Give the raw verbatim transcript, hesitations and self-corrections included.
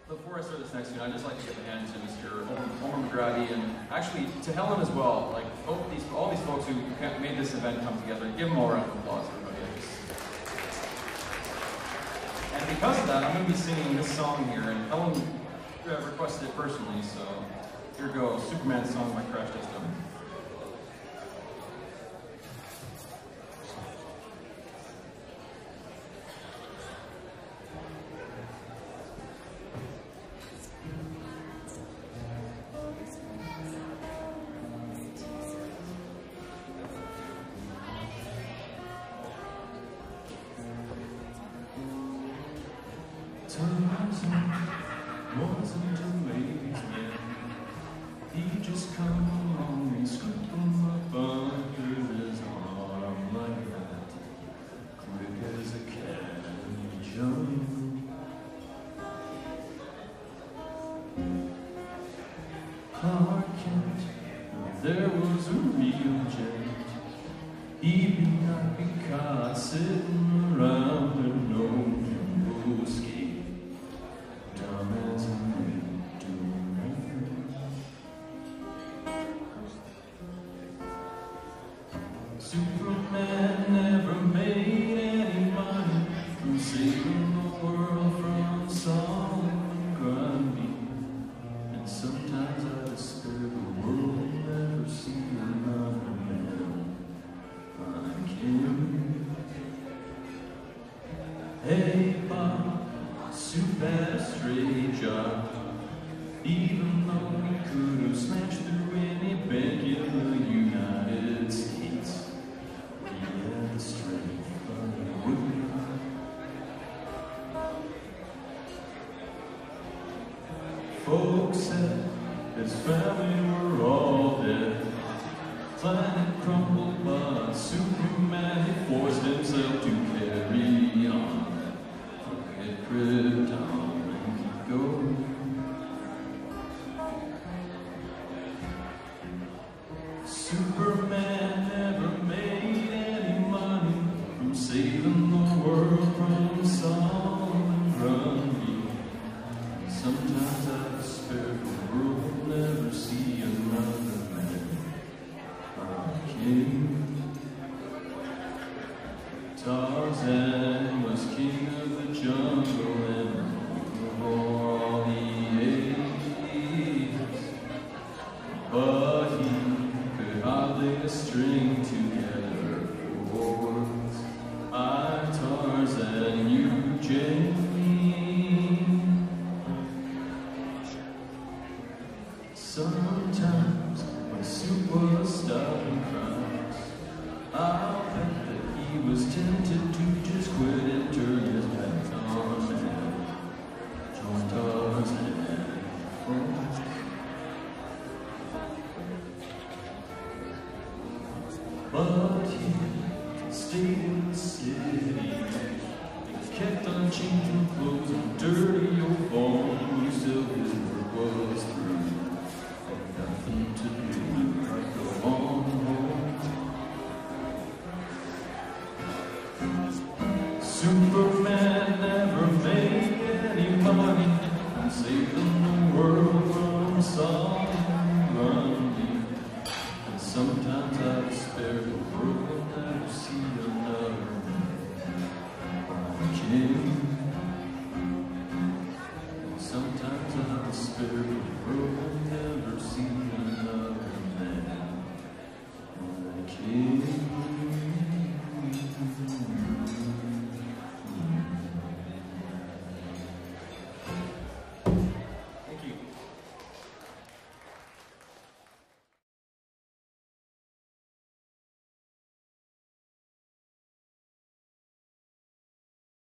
Before I start this next tune, I'd just like to give a hand to Mister Homer McGrady, and actually to Helen as well. Like both these, all these folks who made this event come together. Give them all a round of applause, everybody. And because of that, I'm going to be singing this song here, and Helen requested it personally, so here goes, Superman song by Crash Test Dummies. Wasn't amazing. He just come along and scoop him up under his arm like that, quick as a cat in the jungle. Clark Kent, there was a real gent. He'd be not be caught sitting around and no jumbo skate. Dumb as a man doing nothing. Superman never made any money from saving the world from Solomon Grundy. And sometimes I despair the world will never see another man like him. Hey Bob, Soup had a straight job, even though he could have smashed through any bank in the United States. He had the strength, but he wouldn't. Folks said his family were all dead. Planet crumbled, but Superman he forced himself to carry on. Forget Krypton and keep going. Superman never made any money from saving the world from Solomon Grundy. Sometimes I despair the world will never see another man like him. Tarzan was king of the jungle and before all the ages, but he could hardly a string together for words. I, Tarzan, you, Jane. Sometimes when Soup was stopping crimes, I'll bet that he was tempted to just quit and turn his back on man. Join Tarzan. But he stayed in the city. He kept on changing clothes and dirty old bones till his work was through. Had nothing to do but go on home. Superman never made any money from saving the world from Solomon Grundy. And sometimes I despair the world will never see another man like him. And sometimes I despair the world will never see another man like him.